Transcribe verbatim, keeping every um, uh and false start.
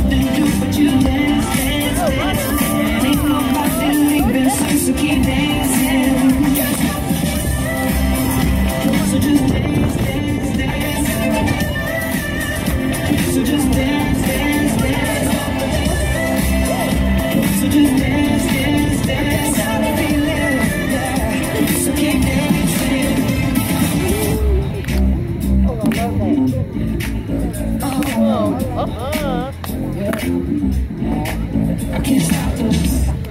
nothing to do but you dance, dance, dance. And ain't nobody leaving, so so keep dancing. So just dance, dance, dance. So just dance, dance, dance. So just dance, dance, dance. So keep dancing. Oh, I love that. Oh, Uh-huh. I can't stop this.